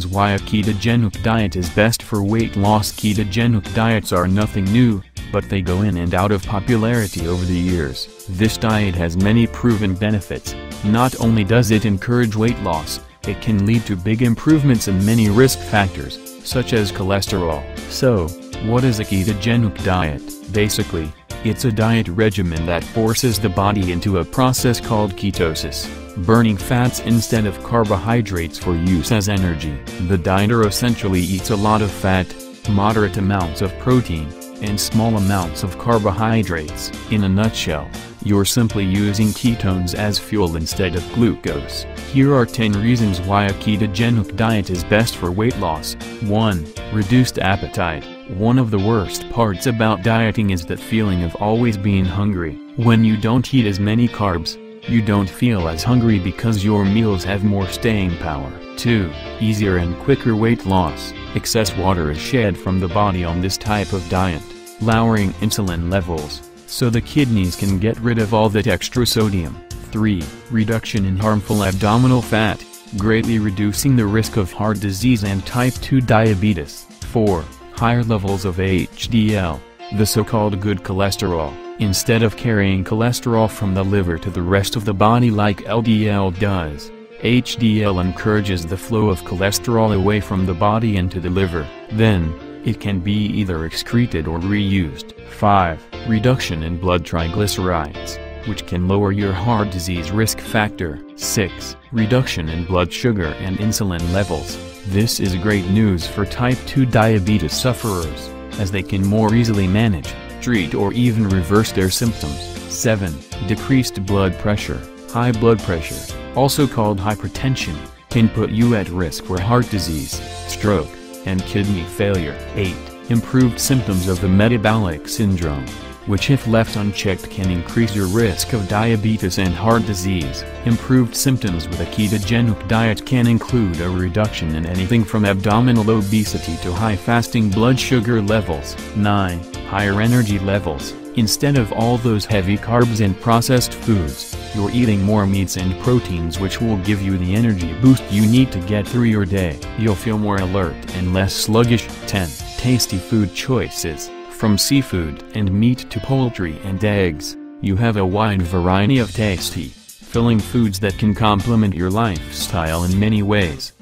why a ketogenic diet is best for weight loss. Ketogenic diets are nothing new, but they go in and out of popularity over the years. This diet has many proven benefits. Not only does it encourage weight loss, it can lead to big improvements in many risk factors, such as cholesterol. So, what is a ketogenic diet? Basically, it's a diet regimen that forces the body into a process called ketosis, burning fats instead of carbohydrates for use as energy. The dieter essentially eats a lot of fat, moderate amounts of protein, and small amounts of carbohydrates. In a nutshell, you're simply using ketones as fuel instead of glucose. Here are 10 reasons why a ketogenic diet is best for weight loss. 1. Reduced appetite. One of the worst parts about dieting is that feeling of always being hungry. When you don't eat as many carbs, you don't feel as hungry because your meals have more staying power. 2. Easier and quicker weight loss. Excess water is shed from the body on this type of diet, lowering insulin levels, so the kidneys can get rid of all that extra sodium. 3. Reduction in harmful abdominal fat, greatly reducing the risk of heart disease and type 2 diabetes. 4. Higher levels of HDL, the so-called good cholesterol, instead of carrying cholesterol from the liver to the rest of the body like LDL does. HDL encourages the flow of cholesterol away from the body into the liver, then, it can be either excreted or reused. 5. Reduction in blood triglycerides, which can lower your heart disease risk factor. 6. Reduction in blood sugar and insulin levels. This is great news for type 2 diabetes sufferers, as they can more easily manage, treat or even reverse their symptoms. 7. Decreased blood pressure. High blood pressure, also called hypertension, can put you at risk for heart disease, stroke, and kidney failure. 8. Improved symptoms of the metabolic syndrome, which if left unchecked can increase your risk of diabetes and heart disease. Improved symptoms with a ketogenic diet can include a reduction in anything from abdominal obesity to high fasting blood sugar levels. 9. Higher energy levels. Instead of all those heavy carbs and processed foods, you're eating more meats and proteins, which will give you the energy boost you need to get through your day. You'll feel more alert and less sluggish. 10. Tasty food choices. From seafood and meat to poultry and eggs, you have a wide variety of tasty, filling foods that can complement your lifestyle in many ways.